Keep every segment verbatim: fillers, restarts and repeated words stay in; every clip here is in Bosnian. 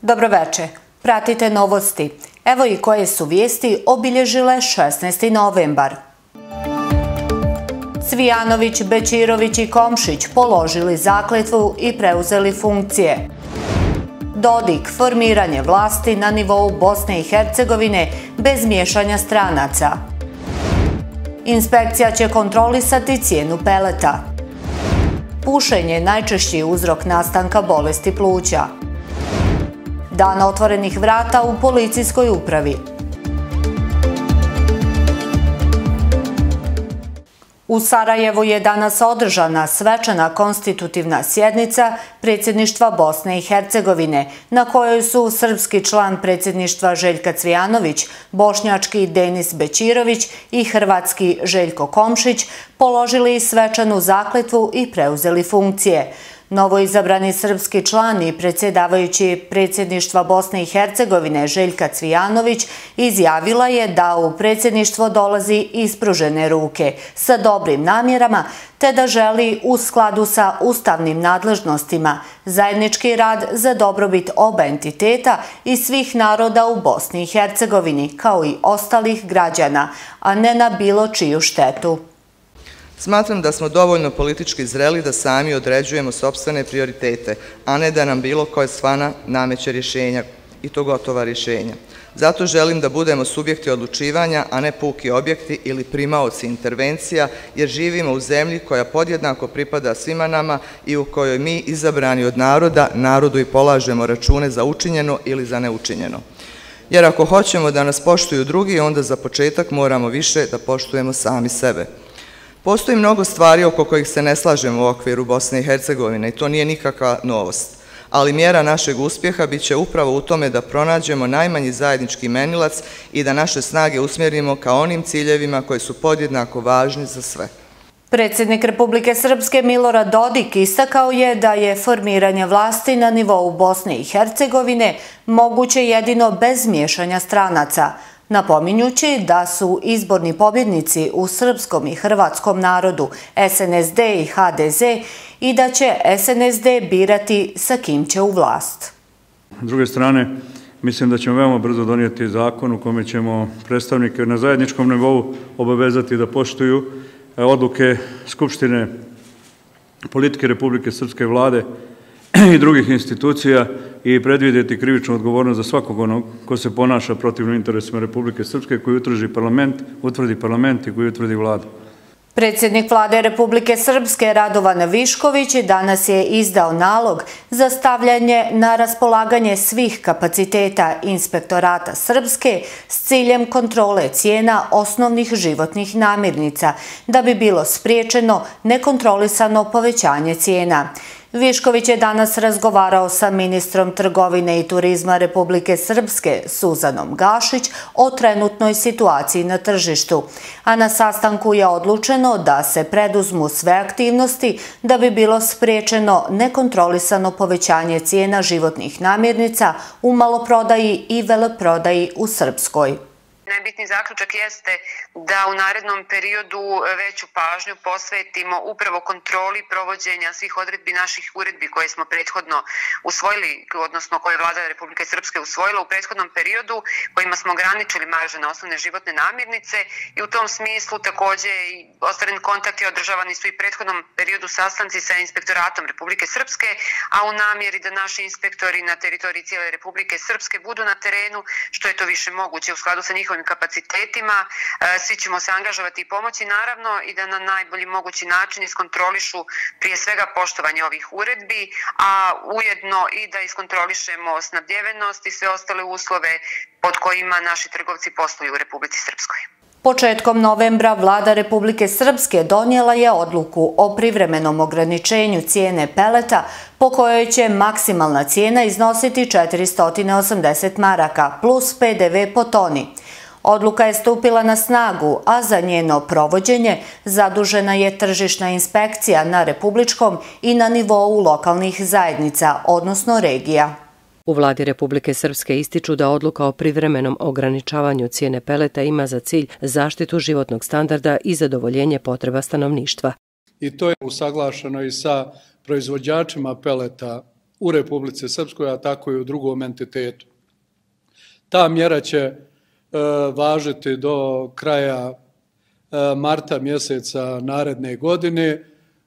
Dobroveče, pratite novosti. Evo i koje su vijesti obilježile šesnaesti novembar. Cvijanović, Bećirović i Komšić položili zakletvu i preuzeli funkcije. Dodik, formiranje vlasti na nivou Bosne i Hercegovine bez miješanja stranaca. Inspekcija će kontrolisati cijenu peleta. Pušenje je najčešći uzrok nastanka bolesti pluća. Dan otvorenih vrata u policijskoj upravi. U Sarajevu je danas održana svečana konstitutivna sjednica predsjedništva Bosne i Hercegovine, na kojoj su srpski član predsjedništva Željka Cvijanović, bošnjački Denis Bećirović i hrvatski Željko Komšić položili svečanu zakletvu i preuzeli funkcije. Novoizabrani srpski član i predsjedavajući predsjedništva Bosne i Hercegovine Željka Cvijanović izjavila je da u predsjedništvo dolazi ispružene ruke sa dobrim namjerama te da želi u skladu sa ustavnim nadležnostima zajednički rad za dobrobit oba entiteta i svih naroda u Bosni i Hercegovini kao i ostalih građana, a ne na bilo čiju štetu. Smatram da smo dovoljno politički zreli da sami određujemo sopstvene prioritete, a ne da nam bilo koje svana nameće rješenja i to gotova rješenja. Zato želim da budemo subjekti odlučivanja, a ne puki objekti ili primaoci intervencija, jer živimo u zemlji koja podjednako pripada svima nama i u kojoj mi, izabrani od naroda, narodu i polažemo račune za učinjeno ili za neučinjeno. Jer ako hoćemo da nas poštuju drugi, onda za početak moramo više da poštujemo sami sebe. Postoji mnogo stvari oko kojih se ne slažemo u okviru Bosne i Hercegovine i to nije nikakva novost, ali mjera našeg uspjeha bit će upravo u tome da pronađemo najmanji zajednički imenilac i da naše snage usmjerimo ka onim ciljevima koji su podjednako važni za sve. Predsjednik Republike Srpske Milorad Dodik istakao je da je formiranje vlasti na nivou Bosne i Hercegovine moguće jedino bez miješanja stranaca, napominjući da su izborni pobjednici u srpskom i hrvatskom narodu S N S D i H D Z i da će S N S D birati sa kim će u vlast. S druge strane, mislim da ćemo veoma brzo donijeti zakon u kome ćemo predstavnike na zajedničkom nivou obavezati da poštuju odluke Skupštine politike Republike Srpske vlade i drugih institucija i predvidjeti krivičnu odgovornost za svakog onog ko se ponaša protivno interesima Republike Srpske, koji utvrdi parlament, utvrdi parlament i koji utvrdi vlada. Predsjednik vlade Republike Srpske Radovan Višković danas je izdao nalog za stavljanje na raspolaganje svih kapaciteta Inspektorata Srpske s ciljem kontrole cijena osnovnih životnih namirnica, da bi bilo spriječeno nekontrolisano povećanje cijena. Višković je danas razgovarao sa ministrom trgovine i turizma Republike Srpske Suzanom Gašić o trenutnoj situaciji na tržištu, a na sastanku je odlučeno da se preduzmu sve aktivnosti da bi bilo spriječeno nekontrolisano povećanje cijena životnih namirnica u maloprodaji i veleprodaji u Srpskoj. Najbitniji zaključak jeste da u narednom periodu veću pažnju posvetimo upravo kontroli provođenja svih odredbi naših uredbi koje smo prethodno usvojili, odnosno koje je vlada Republike Srpske usvojila u prethodnom periodu, kojima smo ograničili marže na osnovne životne namirnice i u tom smislu također i ostvaren kontakt i održavani su i prethodnom periodu sastanci sa Inspektoratom Republike Srpske, a u namjeri da naši inspektori na teritoriji cijele Republike Srpske budu na terenu što je to više moguće u skladu sa njihovim kapacitetima, svi ćemo se angažovati i pomoći naravno i da na najbolji mogući način iskontrolišu prije svega poštovanje ovih uredbi, a ujedno i da iskontrolišemo snabdjevenost i sve ostale uslove pod kojima naši trgovci posluju u Republici Srpskoj. Početkom novembra vlada Republike Srpske donijela je odluku o privremenom ograničenju cijene peleta po kojoj će maksimalna cijena iznositi četiristo osamdeset maraka plus P D V po toni. Odluka je stupila na snagu, a za njeno provođenje zadužena je tržišna inspekcija na republičkom i na nivou lokalnih zajednica, odnosno regija. U vladi Republike Srpske ističu da odluka o privremenom ograničavanju cijene peleta ima za cilj zaštitu životnog standarda i zadovoljenje potreba stanovništva. I to je usaglašeno i sa proizvođačima peleta u Republici Srpskoj, a tako i u drugom entitetu. Ta mjera će e, važiti do kraja e, marta mjeseca naredne godine. E,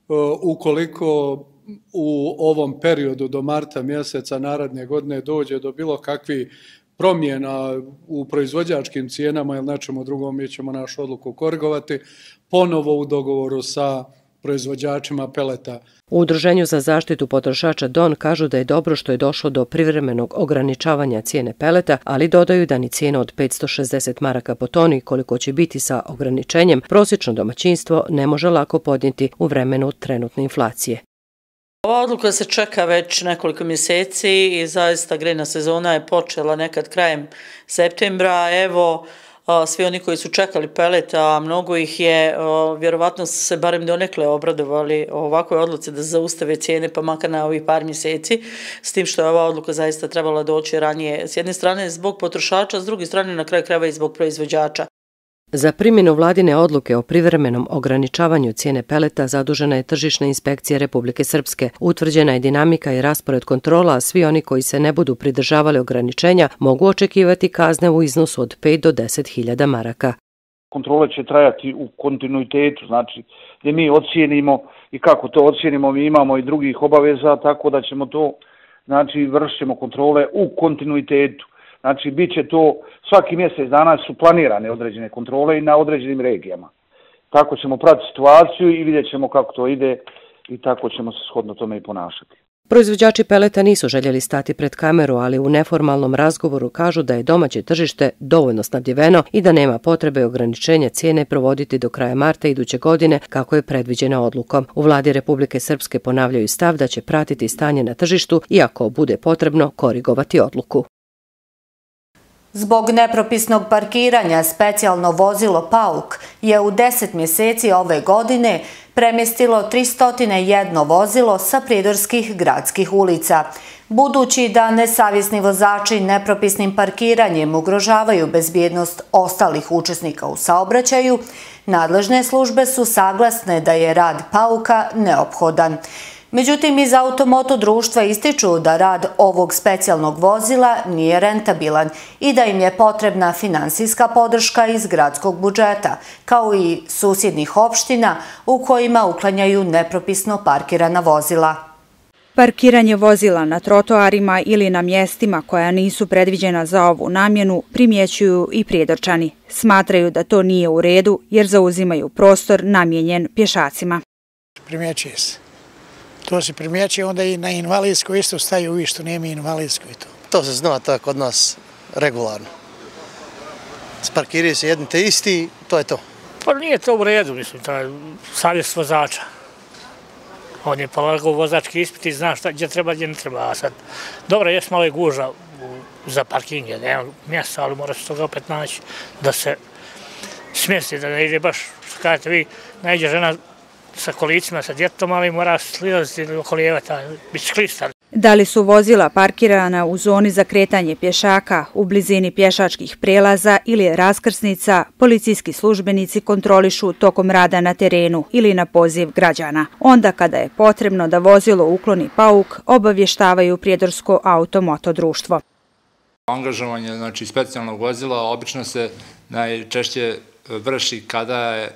ukoliko u ovom periodu do marta mjeseca naredne godine dođe do bilo kakvih promjena u proizvođačkim cijenama ili nečemu drugom, mi ćemo našu odluku korigovati ponovo u dogovoru sa proizvođačima peleta. U Udruženju za zaštitu potrošača D O N kažu da je dobro što je došlo do privremenog ograničavanja cijene peleta, ali dodaju da ni cijena od petsto šezdeset maraka po toni, koliko će biti sa ograničenjem, prosječno domaćinstvo ne može lako podnijeti u vremenu trenutne inflacije. Ova odluka se čeka već nekoliko mjeseci i zaista grejna sezona je počela nekad krajem septembra. Evo, svi oni koji su čekali pelet, a mnogo ih je, vjerovatno su se barem donekle obradovali ovakvoj odluci da zaustave cijene pa makar na ovih par mjeseci, s tim što je ova odluka zaista trebala doći ranije. S jedne strane zbog potrošača, s druge strane na kraju krajeva i zbog proizvođača. Za primjenu vladine odluke o privremenom ograničavanju cijene peleta zadužena je Tržišna inspekcija Republike Srpske. Utvrđena je dinamika i raspored kontrola, a svi oni koji se ne budu pridržavali ograničenja mogu očekivati kazne u iznosu od pet do deset hiljada maraka. Kontrole će trajati u kontinuitetu, znači gdje mi ocijenimo i kako to ocijenimo, mi imamo i drugih obaveza, tako da ćemo to, znači vršit ćemo kontrole u kontinuitetu. Znači, bit će to, svaki mjesec dana su planirane određene kontrole i na određenim regijama. Tako ćemo pratiti situaciju i vidjet ćemo kako to ide i tako ćemo se shodno tome i ponašati. Proizvođači peleta nisu željeli stati pred kameru, ali u neformalnom razgovoru kažu da je domaće tržište dovoljno snabdjeveno i da nema potrebe ograničenja cijene provoditi do kraja marta iduće godine, kako je predviđena odlukom. U vladi Republike Srpske ponavljaju stav da će pratiti stanje na tržištu i ako bude potrebno korigovati odluku. Zbog nepropisnog parkiranja specijalno vozilo Pauk je u deset mjeseci ove godine premjestilo tristo jedan vozilo sa pridorskih gradskih ulica. Budući da nesavjesni vozači nepropisnim parkiranjem ugrožavaju bezbjednost ostalih učesnika u saobraćaju, nadležne službe su saglasne da je rad Pauka neophodan. Međutim, iz Automoto društva ističu da rad ovog specijalnog vozila nije rentabilan i da im je potrebna finansijska podrška iz gradskog budžeta, kao i susjednih opština u kojima uklanjaju nepropisno parkirana vozila. Parkiranje vozila na trotoarima ili na mjestima koja nisu predviđena za ovu namjenu primjećuju i Prijedorčani. Smatraju da to nije u redu jer zauzimaju prostor namijenjen pješacima. Primjećuje se. To se primjećuje, onda i na invalidsko isto staju uvijek što nema invalidsko i to. To se zna tako kod nas regularno. Sparkiraju se jedni te isti, to je to. Pa nije to u redu, mislim, to je savjest vozača. On je polagao vozački ispit i zna šta, gdje treba, gdje ne treba. A sad, dobro, jes malo je guža za parkinge, nema mjesta, ali mora se toga opet naći da se smjesti, da ne ide baš, što kažete vi, najde žena sa kolicima, sa djetom, ali mora slizati ili okolijevati, biciklista. Da li su vozila parkirana u zoni za kretanje pješaka, u blizini pješačkih prelaza ili raskrsnica, policijski službenici kontrolišu tokom rada na terenu ili na poziv građana. Onda kada je potrebno da vozilo ukloni Pauk, obavještavaju Prijedorsko Automoto društvo. Angažovanje znači, specijalnog vozila obično se najčešće vrši kada je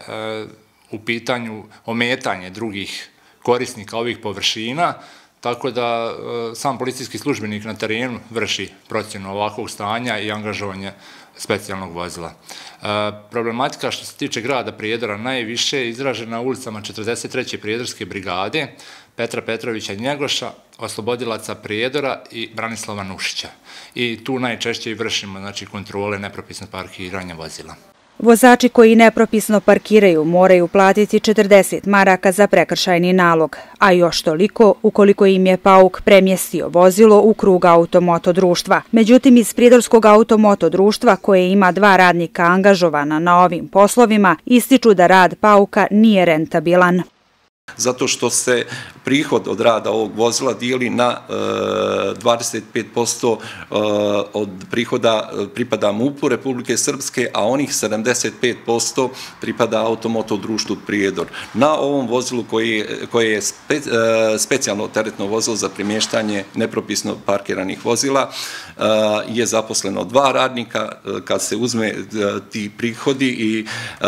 u pitanju ometanje drugih korisnika ovih površina, tako da sam policijski službenik na terenu vrši procjenu ovakvog stanja i angažovanje specijalnog vozila. Problematika što se tiče grada Prijedora najviše je izražena na ulicama četrdeset treće Prijedorske brigade, Petra Petrovića Njegoša, oslobodilaca Prijedora i Branislava Nušića. I tu najčešće i vršimo znači, kontrole nepropisnog parkiranja vozila. Vozači koji nepropisno parkiraju moraju platiti četrdeset maraka za prekršajni nalog, a još toliko ukoliko im je Pauk premjestio vozilo u krug Automoto društva. Međutim, iz Prijedorskog Automoto društva, koje ima dva radnika angažovana na ovim poslovima, ističu da rad Pauka nije rentabilan. Zato što se prihod od rada ovog vozila dijeli na dvadeset pet posto od prihoda pripada MUP-u Republike Srpske, a onih sedamdeset pet posto pripada Automoto društvu Prijedor. Na ovom vozilu koje je specijalno teretno vozilo za premještanje nepropisno parkiranih vozila je zaposleno dva radnika. Kad se uzme ti prihodi i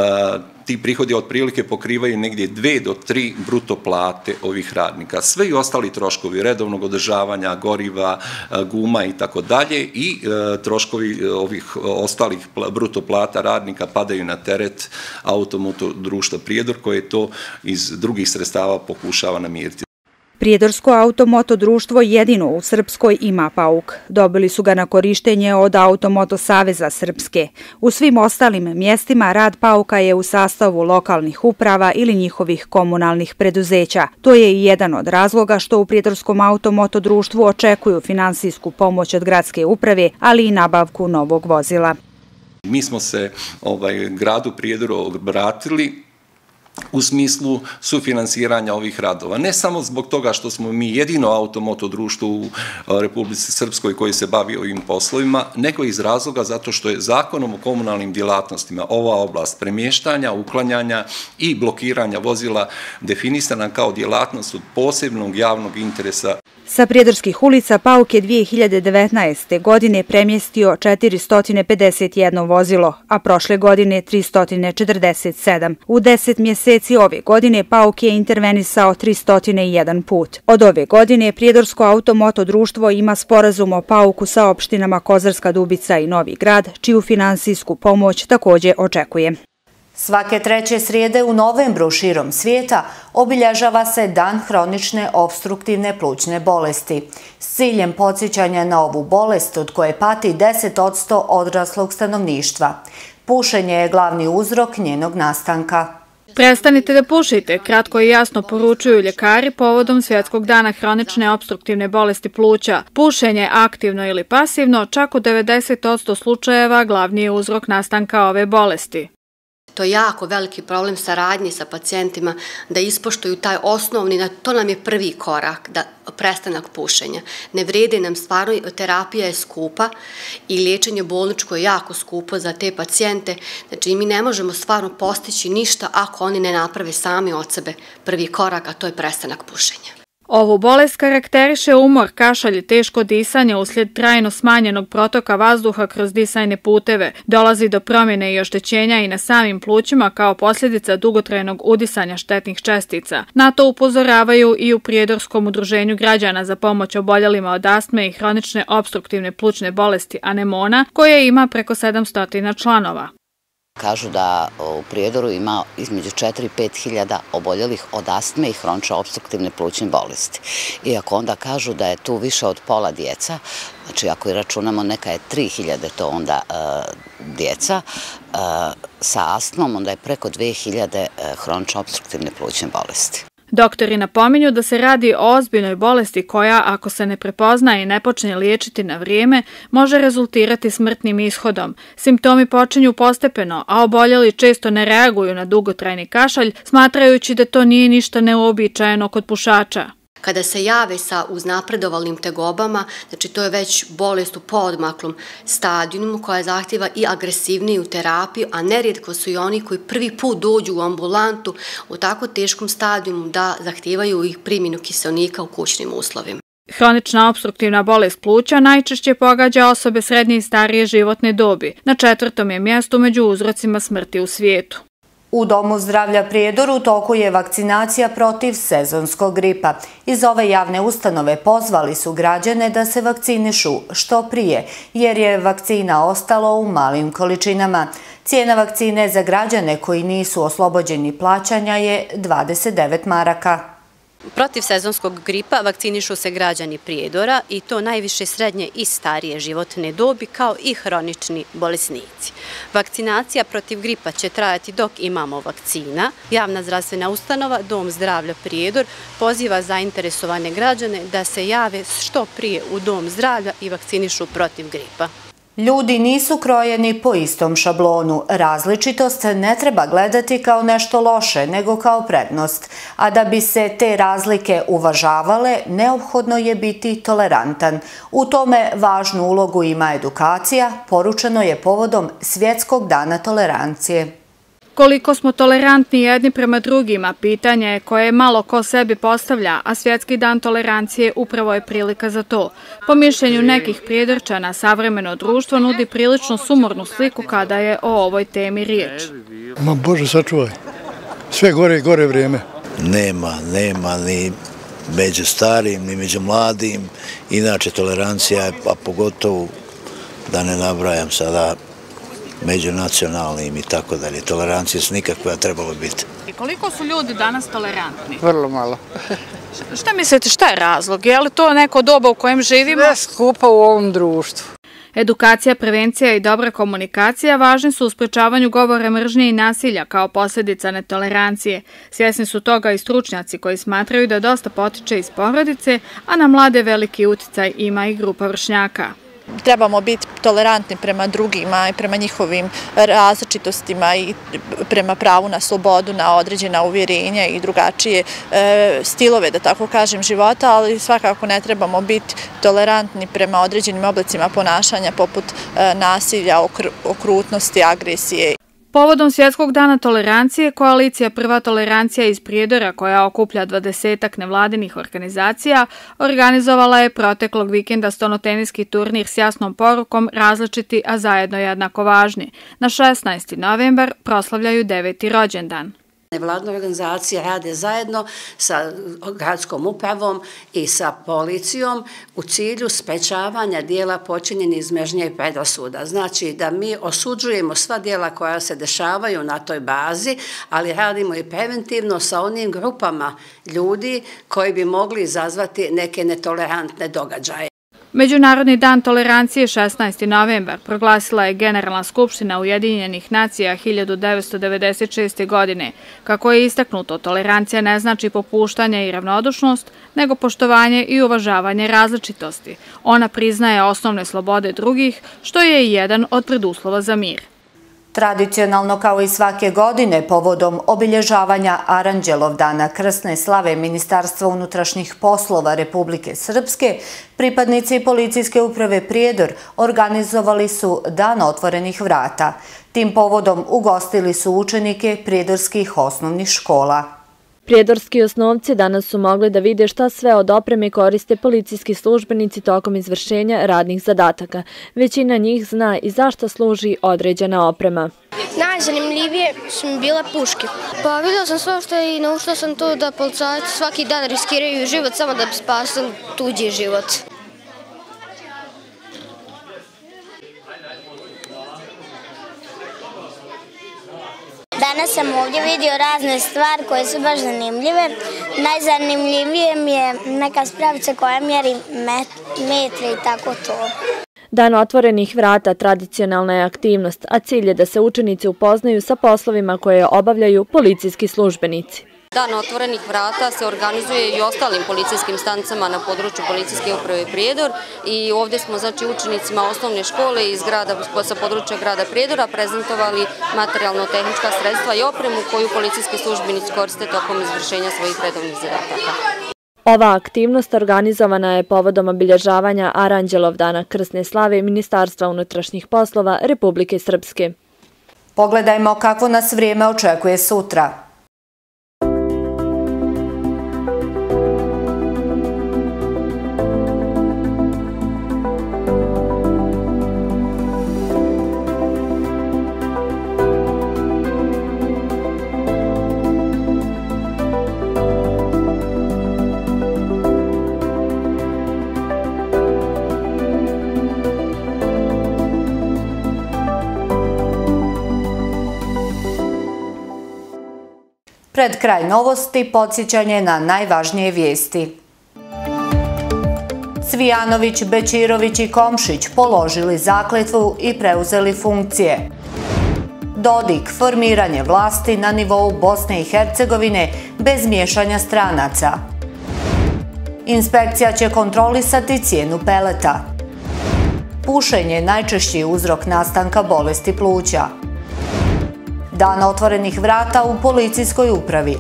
ti prihodi otprilike pokrivaju negdje dve do tri bruto plate ovih radnika. Sve i ostali troškovi redovnog održavanja, goriva, guma i tako dalje i troškovi ovih ostalih bruto plata radnika padaju na teret Automoto društva Prijedor koje to iz drugih sredstava pokušava namiriti. Prijedorsko automoto društvo jedino u Srpskoj ima pauk. Dobili su ga na korištenje od Automoto saveza Srpske. U svim ostalim mjestima rad pauka je u sastavu lokalnih uprava ili njihovih komunalnih preduzeća. To je i jedan od razloga što u Prijedorskom automoto društvu očekuju finansijsku pomoć od gradske uprave, ali i nabavku novog vozila. Mi smo se gradu Prijedoru obratili u smislu sufinansiranja ovih radova. Ne samo zbog toga što smo mi jedino automoto društvo u Republici Srpskoj koji se bavi ovim poslovima, nego iz razloga zato što je zakonom o komunalnim djelatnostima ova oblast premještanja, uklanjanja i blokiranja vozila definisana kao djelatnost od posebnog javnog interesa. Sa Prijedorskih ulica pauk je dvije hiljade devetnaeste. godine premjestio četiristo pedeset jedno vozilo, a prošle godine tristo četrdeset sedam. U deset mjeseci ove godine pauk je intervenisao tristo jedan put. Od ove godine Prijedorsko automoto društvo ima sporazum o pauku sa opštinama Kozarska Dubica i Novi Grad, čiju finansijsku pomoć također očekuje. Svake treće srijede u novembru širom svijeta obilježava se Dan hronične opstruktivne plućne bolesti s ciljem podsjećanja na ovu bolest od koje pati deset posto odraslog stanovništva. Pušenje je glavni uzrok njenog nastanka. Prestanite da pušite, kratko i jasno poručuju ljekari povodom Svjetskog dana hronične opstruktivne bolesti pluća. Pušenje, aktivno ili pasivno, čak u devedeset posto slučajeva glavni je uzrok nastanka ove bolesti. To je jako veliki problem saradnji sa pacijentima da ispoštuju taj osnovni, to nam je prvi korak, da prestanak pušenja. Ne vrede nam stvarno, terapija je skupa i liječenje bolničko je jako skupo za te pacijente. Znači mi ne možemo stvarno postići ništa ako oni ne naprave sami od sebe prvi korak, a to je prestanak pušenja. Ovu bolest karakteriše umor, kašalj i teško disanje uslijed trajno smanjenog protoka vazduha kroz disajne puteve. Dolazi do promjene i oštećenja i na samim plućima kao posljedica dugotrajnog udisanja štetnih čestica. Na to upozoravaju i u Prijedorskom udruženju građana za pomoć oboljelima od astme i hronične opstruktivne plućne bolesti anemona, koje ima preko sedamsto članova. Kažu da u Prijedoru ima između četiri i pet hiljada oboljelih od astme i hronične opstruktivne plućne bolesti. Iako onda kažu da je tu više od pola djeca, znači ako i računamo neka je tri hiljade to onda djeca sa astmom, onda je preko dve hiljade hronične opstruktivne plućne bolesti. Doktori napominju da se radi o ozbiljnoj bolesti koja, ako se ne prepozna i ne počne liječiti na vrijeme, može rezultirati smrtnim ishodom. Simptomi počinju postepeno, a oboljeli često ne reaguju na dugotrajni kašalj, smatrajući da to nije ništa neuobičajeno kod pušača. Kada se jave sa uznapredovalnim tegobama, znači to je već bolest u poodmaklom stadijumu koja zahtjeva i agresivniju terapiju, a nerijetko su i oni koji prvi put dođu u ambulantu u tako teškom stadijumu da zahtijevaju ih primjenu kiselnika u kućnim uslovima. Hronična opstruktivna bolest pluća najčešće pogađa osobe srednje i starije životne dobi. Na četvrtom je mjestu među uzrocima smrti u svijetu. U Domu zdravlja Prijedor u toku je vakcinacija protiv sezonskog gripa. Iz ove javne ustanove pozvali su građane da se vakcinišu što prije, jer je vakcina ostalo u malim količinama. Cijena vakcine za građane koji nisu oslobođeni plaćanja je dvadeset devet maraka. Protiv sezonskog gripa vakcinišu se građani Prijedora i to najviše srednje i starije životne dobi kao i hronični bolesnici. Vakcinacija protiv gripa će trajati dok imamo vakcina. Javna zdravstvena ustanova Dom zdravlja Prijedor poziva zainteresovane građane da se jave što prije u Dom zdravlja i vakcinišu protiv gripa. Ljudi nisu krojeni po istom šablonu. Različitost ne treba gledati kao nešto loše, nego kao prednost. A da bi se te razlike uvažavale, neophodno je biti tolerantan. U tome važnu ulogu ima edukacija, poručeno je povodom Svjetskog dana tolerancije. Koliko smo tolerantni jedni prema drugima, pitanje je koje malo ko sebi postavlja, a Svjetski dan tolerancije upravo je prilika za to. Po mišljenju nekih Prijedorčana, savremeno društvo nudi prilično sumornu sliku kada je o ovoj temi riječ. Ma Bože, sačuvaj. Sve gore i gore vrijeme. Nema, nema ni među starim, ni među mladim. Inače, tolerancija je, a pogotovo da ne nabrajam sada, međunacionalnim i tako dalje. Tolerancije su nikakve, trebalo biti. I koliko su ljudi danas tolerantni? Vrlo malo. Šta mislite, šta je razlog? Je li to neko doba u kojem živimo? Sve skupa u ovom društvu. Edukacija, prevencija i dobra komunikacija važni su u sprečavanju govora mržnje i nasilja kao posljedica netolerancije. Svjesni su toga i stručnjaci koji smatraju da dosta potiče iz porodice, a na mlade veliki uticaj ima i grupa vršnjaka. Trebamo biti tolerantni prema drugima i prema njihovim različitostima i prema pravu na slobodu, na određena uvjerenja i drugačije stilove, da tako kažem, života, ali svakako ne trebamo biti tolerantni prema određenim oblicima ponašanja poput nasilja, okrutnosti, agresije. Povodom Svjetskog dana tolerancije, koalicija Prva tolerancija iz Prijedora, koja okuplja dvadesetak nevladinih organizacija, organizovala je proteklog vikenda stonoteniski turnir s jasnom porukom različiti, a zajedno jednako važni. Na šesnaesti novembar proslavljaju deveti rođendan. Nevladne organizacije rade zajedno sa gradskom upravom i sa policijom u cilju sprečavanja dijela počinjenih iz mržnje i predrasuda. Znači da mi osuđujemo sva dijela koja se dešavaju na toj bazi, ali radimo i preventivno sa onim grupama ljudi koji bi mogli izazvati neke netolerantne događaje. Međunarodni dan tolerancije šesnaesti novembar proglasila je Generalna skupština Ujedinjenih nacija hiljadu devetsto devedeset šeste. godine. Kako je istaknuto, tolerancija ne znači popuštanje i ravnodušnost, nego poštovanje i uvažavanje različitosti. Ona priznaje osnovne slobode drugih, što je i jedan od preduslova za mir. Tradicionalno kao i svake godine povodom obilježavanja Aranđelov dana krsne slave Ministarstva unutrašnjih poslova Republike Srpske, pripadnici policijske uprave Prijedor organizovali su Dan otvorenih vrata. Tim povodom ugostili su učenike prijedorskih osnovnih škola. Prijedorski osnovci danas su mogli da vide šta sve od opreme koriste policijski službenici tokom izvršenja radnih zadataka. Većina njih zna i zašto služi određena oprema. Najzanimljivije su mi bile puške. Pa vidio sam sve što je i naučila sam to da policajci svaki dan riskiraju život samo da bi spasili tuđi život. Danas sam ovdje vidio razne stvari koje su baš zanimljive. Najzanimljivije mi je neka spravica koja mjeri metre i tako to. Dan otvorenih vrata tradicionalna je aktivnost, a cilj je da se učenici upoznaju sa poslovima koje obavljaju policijski službenici. Dan otvorenih vrata se organizuje i ostalim policijskim stanicama na području policijske uprave Prijedor i ovdje smo znači učenicima osnovne škole iz grada, sa područja grada Prijedora prezentovali materijalno-tehnička sredstva i opremu koju policijski službenici koriste tokom izvršenja svojih redovnih zadataka. Ova aktivnost organizovana je povodom obilježavanja Aranđelov dana krsne slave Ministarstva unutrašnjih poslova Republike Srpske. Pogledajmo kako nas vrijeme očekuje sutra. Pred kraj novosti podsjećanje na najvažnije vijesti. Cvijanović, Bećirović i Komšić položili zakletvu i preuzeli funkcije. Dodik, formiranje vlasti na nivou Bosne i Hercegovine bez miješanja stranaca. Inspekcija će kontrolisati cijenu peleta. pušenje je najčešći uzrok nastanka bolesti pluća. Dan otvorenih vrata u policijskoj upravi.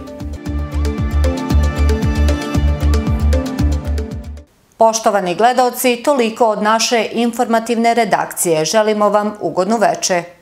Poštovani gledaoci, toliko od naše informativne redakcije. Želimo vam ugodnu večer.